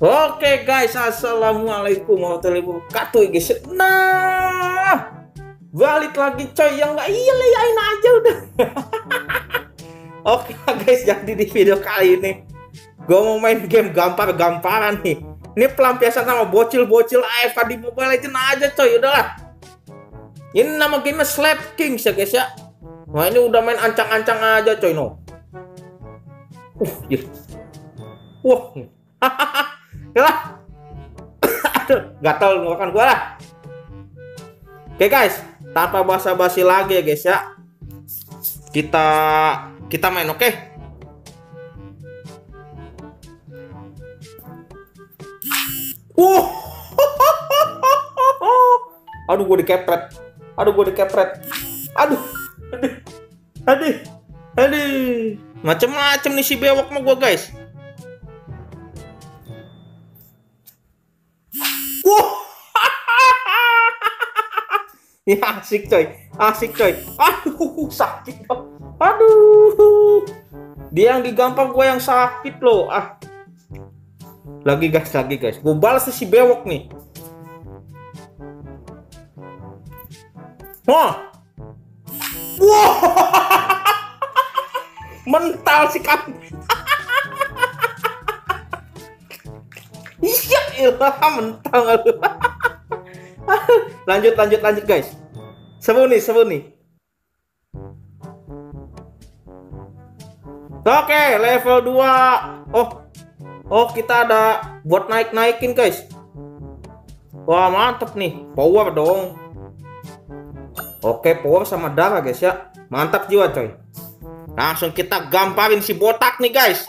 Oke guys, assalamualaikum warahmatullahi wabarakatuh guys. Nah, balik lagi coy, yang nggak iya layain aja udah. Oke guys, jadi di video kali ini gue mau main game gampar-gamparan nih. Ini pelampiasan sama bocil-bocil AFK di Mobile Legends aja coy, udahlah. Ini nama gamenya Slap Kings ya guys ya. Wah ini udah main ancang-ancang aja coy no. Yeah. Wah. Yalah. Aduh, gatal ngelakukan gua lah. Oke guys, tanpa basa-basi lagi ya guys ya. Kita main, oke? Aduh, gua dikepret. Aduh. Macem-macem nih si bewok mah gua guys. Ya asik coy. Aduh sakit. Aduh. Dia yang digampang gue yang sakit loh. Lagi guys. Gue balas si bewok nih. Wah. Mental si kambing. Iya, mental. lanjut guys. Seru nih. Oke, level 2. Oh, kita ada buat naikin guys. Wah, mantep nih. Power dong. Oke, power sama darah guys ya. Mantap jiwa coy. Langsung kita gamparin si botak nih guys.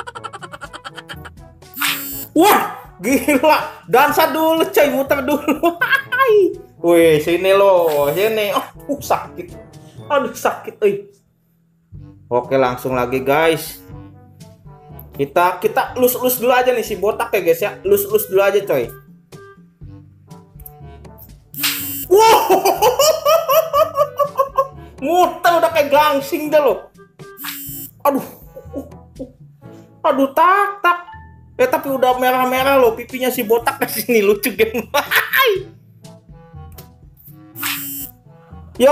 Wah, gila. Dansa dulu coy, muter dulu. Wih, sini loh, sini. Sakit. Aduh, sakit, Oke, langsung lagi, guys. Kita lus dulu aja nih si botak ya, guys ya. Lus dulu aja, coy. Wow. Muter udah kayak gangsing dah loh. Aduh, tak. Tapi udah merah-merah loh pipinya si botak ke sini, lucu game. Yo,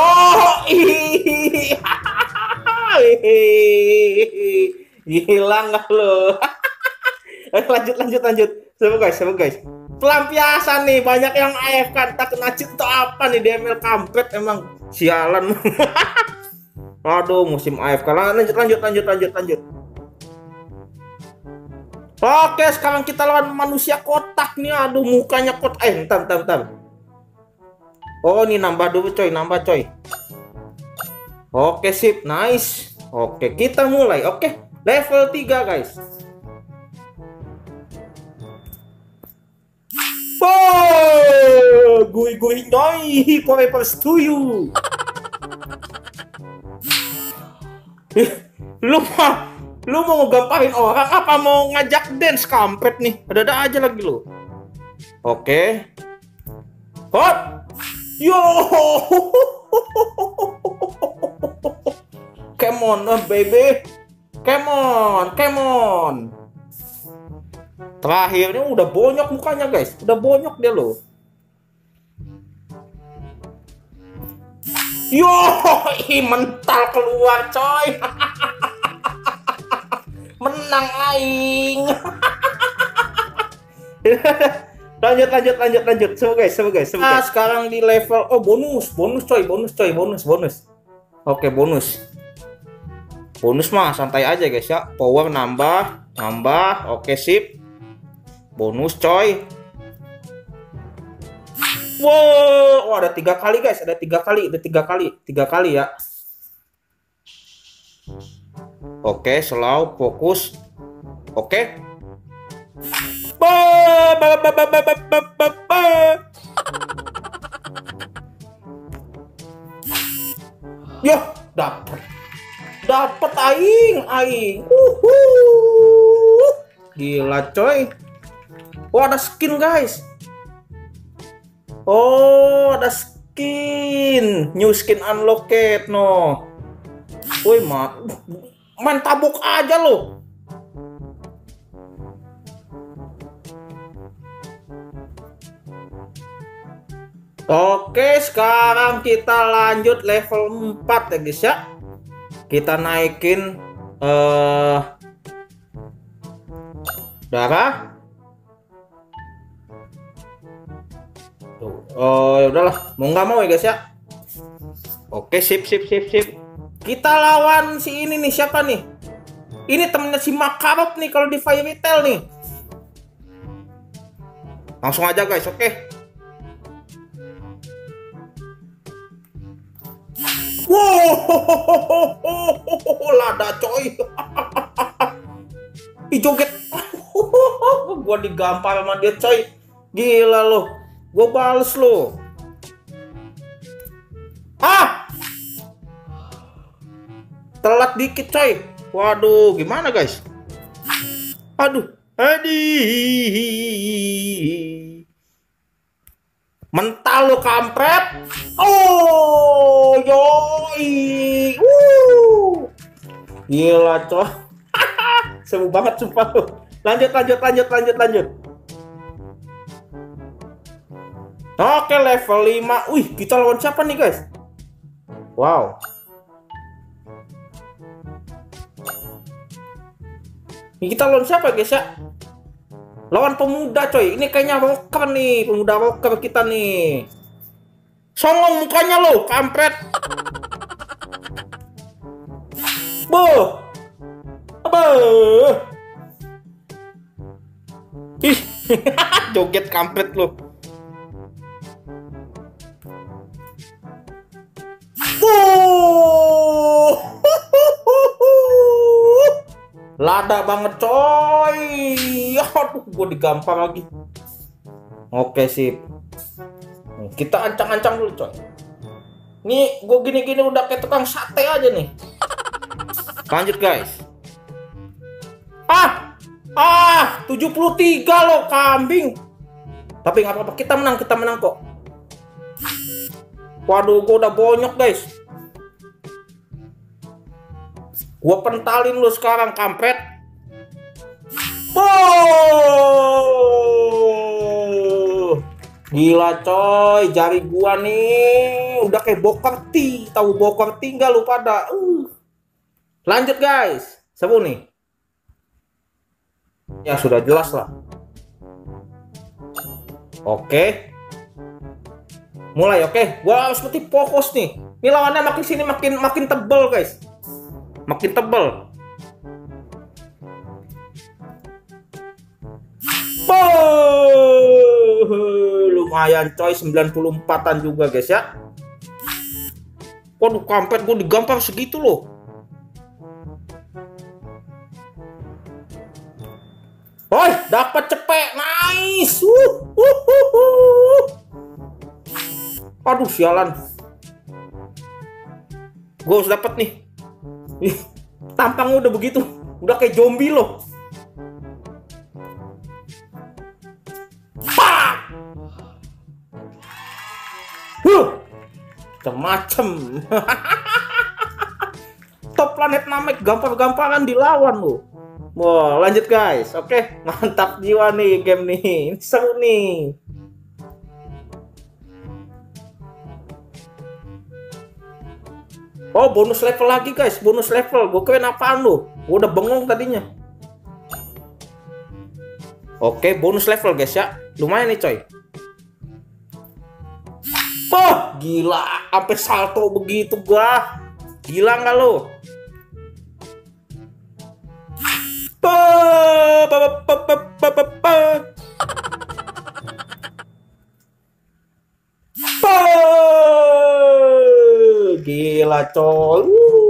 gila nggak lo? lanjut. Seru guys. Pelampiasan nih, banyak yang AFK, tak kena cheat atau apa nih, DML kampret emang sialan. Aduh, musim AFK. Lanjut. Oke, sekarang kita lawan manusia kotak nih. Aduh, mukanya kotak. Bentar. Oh, ini nambah dulu coy. Oke, sip, nice. Oke, kita mulai. Oke, level 3 guys. Oh, gue noy, forever to you. Lu mau gamparin orang apa mau ngajak dance kampret nih? Ada aja lagi lu. Oke. Hot. Yo. Come on, baby. Come on. Terakhirnya udah bonyok mukanya, guys. Udah bonyok dia loh. Yo, mental keluar, coy. Menang aing. Lanjut. Seru guys. Sekarang di level bonus coy. Oke, bonus. Bonus mah santai aja guys ya. Power nambah. Oke, sip. Bonus coy. Wow, ada 3 kali guys. Ada 3 kali ya. Oke, slow, fokus. Oke. Yo, dapet aing. Gila coy. Oh, ada skin guys. Ada skin. New skin unlocked no. Woi, main tabuk aja lo. Oke, sekarang kita lanjut level 4 ya guys ya. Kita naikin darah. Tuh. Oh, ya udahlah, mau nggak mau ya guys ya. Oke, sip. Kita lawan si ini nih, siapa nih? Ini temennya si Makarov nih kalau di Fairy Tail nih. Langsung aja guys, oke. Wow, lada coy. Ih, joget. Gua digampar sama dia coy. Gila lo. Gua bales lo. Ah! Telat dikit coy. Waduh, gimana guys? Aduh. Mental lo kampret. Oh, yoi. Gila coy. Seru banget sumpah lo. Lanjut. Oke, level 5. Wih, kita lawan siapa nih guys? Wow. Ini kita lawan siapa guys ya? Lawan pemuda coy. Ini kayaknya rocker nih, pemuda rocker kita nih. Songong mukanya lo, kampret. Boh. Ih, joget kampret lo. Lada banget coy. Aduh, gue digampar lagi. Oke, sip. Kita ancang-ancang dulu coy. Nih, gue gini-gini udah kayak tukang sate aja nih. Lanjut guys. 73 loh kambing. Tapi nggak apa-apa, kita menang kok. Waduh, gue udah bonyok guys. Gua pentalin lu sekarang kampret. Oh, gila coy, jari gua nih udah kayak bokerti. Tahu bokerti nggak lu pada? Lanjut guys, seru nih. Ya sudah jelas lah. Oke. Mulai oke. Gua harus seperti fokus nih. Ini lawannya makin sini makin tebel guys. Makin tebel. Lumayan coy, 94-an juga guys ya. Waduh, kampret gue digampar segitu loh. Woi, dapat cepet, nice. Aduh, sialan. Gue harus dapat nih. Tampangnya udah begitu, udah kayak zombie loh. Macem-macem. Top planet Namek gampar-gamparan dilawan loh. Wah, lanjut guys. Oke, mantap jiwa nih game nih. Ini seru nih. Oh, bonus level lagi guys, bonus level. Gue keren apaan lu? Gue udah bengong tadinya. Oke, bonus level guys ya. Lumayan nih coy. Oh, gila, sampai salto begitu gua. Gila nggak lo? Gila coy.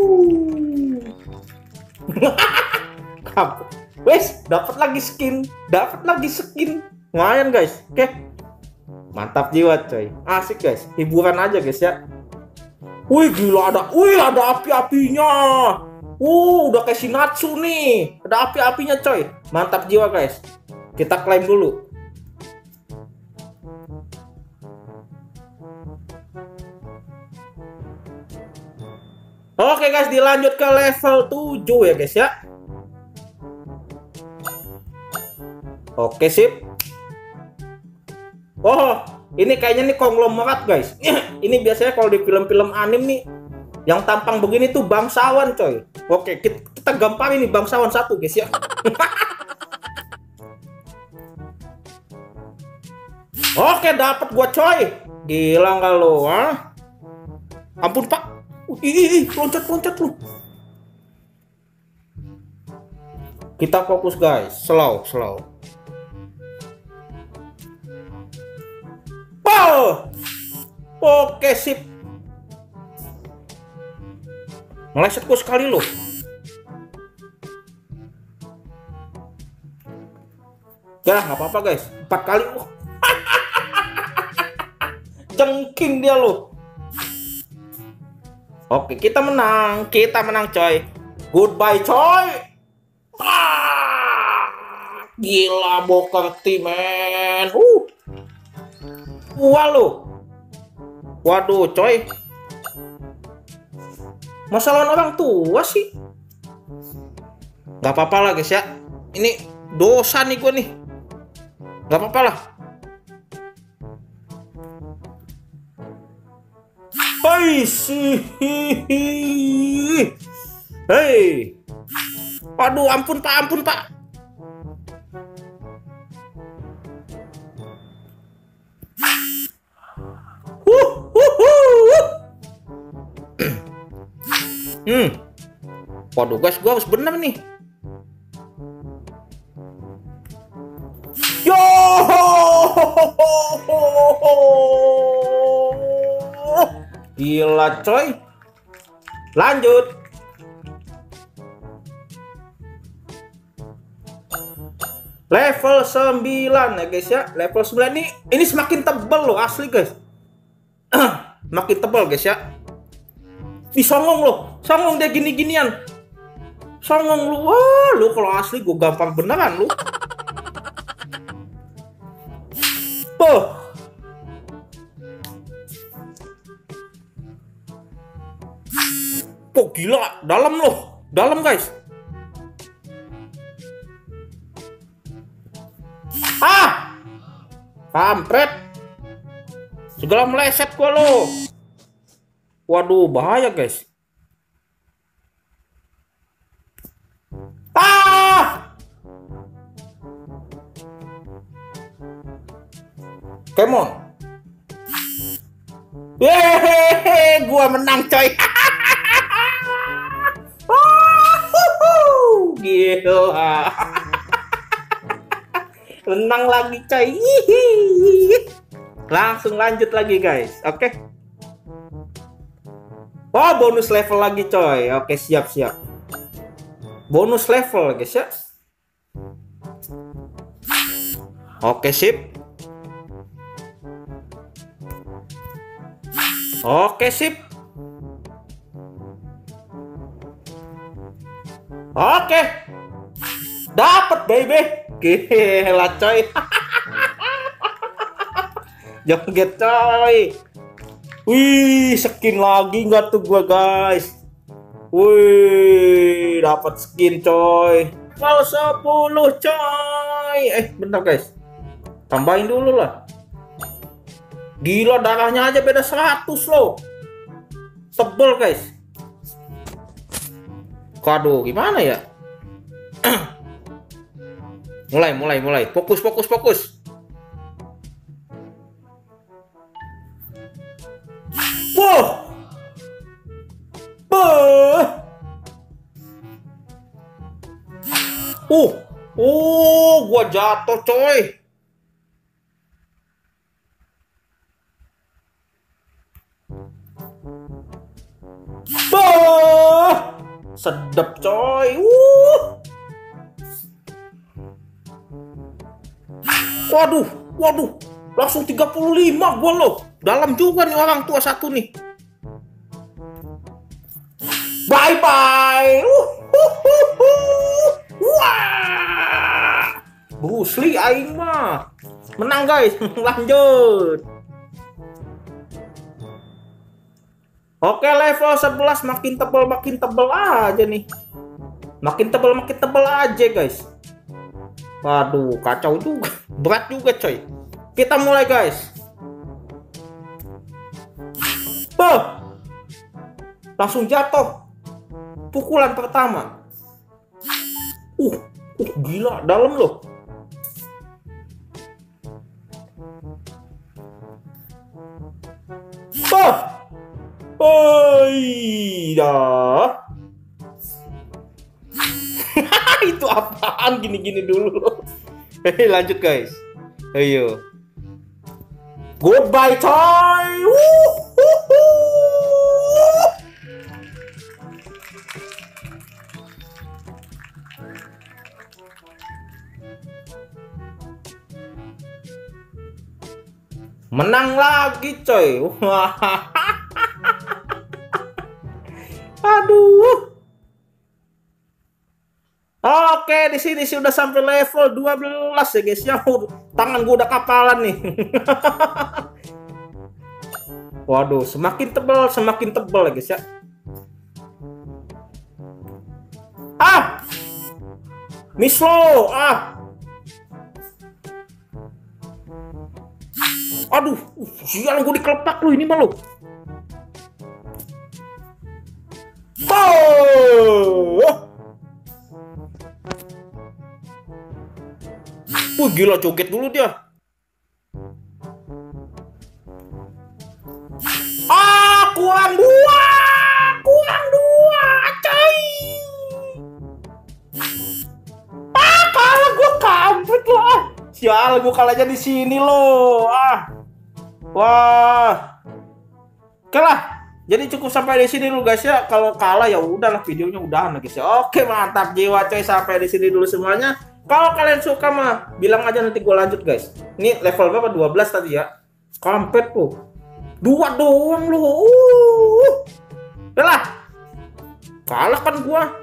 Wes, dapat lagi skin. Lumayan guys. Oke. Mantap jiwa coy. Asik guys. Hiburan aja guys ya. Wih, gila ada api-apinya. Udah kayak Shinatsu nih. Ada api-apinya coy. Mantap jiwa guys. Kita klaim dulu. Oke guys, dilanjut ke level 7 ya guys ya. Oke, sip. Oh, Ini kayaknya nih konglomerat guys. Ini biasanya kalau di film-film anime nih, yang tampang begini tuh bangsawan coy. Oke, kita gamparin nih bangsawan satu guys ya. Oke, dapat gua coy. Gila nggak lo, ah? Ampun pak. Ih, loncat lu. Kita fokus guys, slow. Wow. Oke sip. Meleset gua sekali loh. Ya nggak apa-apa guys, 4 kali. Cengking dia loh. Oke, kita menang coy. Goodbye coy. Gila Bokerti men. Wah lo. Waduh coy. Masalah orang tua sih. Gak apa-apa lah guys ya. Ini dosa nih gue nih. Gak apa-apa lah. Hei. Aduh, ampun pak. Waduh guys, gua harus bener nih. Yo. Gila coy. Lanjut. Level 9 ya guys ya. Level 9 ini semakin tebal loh asli guys. Makin tebal guys ya. Songong loh. Songong dia gini-ginian. Songong lu. Wah, lu kalau asli gue gampang beneran lu. Oh gila, dalam loh. Dalam guys. Kampret. Segala meleset gua lo. Waduh, bahaya guys. Come on. Hehehe, gua menang coy. Gila. Menang lagi coy. Langsung lanjut lagi guys. Oke. Oh, bonus level lagi coy. Oke, siap. Bonus level guys ya. Oke, sip. Oke, sip. Oke. Dapat baby. Gila coy. Joget coy. Wih, skin lagi nggak tuh gua guys. Wih, dapat skin coy. Level 10 coy. Bentar guys. Tambahin dulu lah. Gila, darahnya aja beda 100 loh. Tebel guys. Waduh, gimana ya? mulai. Fokus. Wow. Gua jatuh coy. Sedap coy. Waduh. Langsung 35 gua loh. Dalam juga nih orang tua satu nih. Bye. Wah. Bruce Lee aing mah. Menang guys. Lanjut. Oke, level 11 makin tebel aja nih. Makin tebel aja guys. Waduh, kacau juga. Berat juga coy. Kita mulai guys. Langsung jatuh. Pukulan pertama. Gila, dalam loh. Dah. Itu apaan gini-gini dulu. Lanjut guys. Ayo. Goodbye coy. Menang lagi coy. Aduh. Oke, di sini sih udah sampai level 12 ya guys ya. Tangan gua udah kapalan nih. Waduh, semakin tebal ya guys ya. Mislo, Aduh, sial gue dikelepak lu ini malu. Gila joget dulu dia. Kurang dua, coy. Kalah gue kampret loh. Sial, gue kalahnya di sini loh. Wah. Oke lah. Jadi cukup sampai di sini dulu guys ya. Kalau kalah ya udahlah, videonya udahan guys ya. Oke, mantap jiwa coy, sampai di sini dulu semuanya. Kalau kalian suka mah bilang aja, nanti gue lanjut guys. Ini level berapa? 12 tadi ya. Kampret tuh. 2 doang loh. Yalah. Kalah kan gua.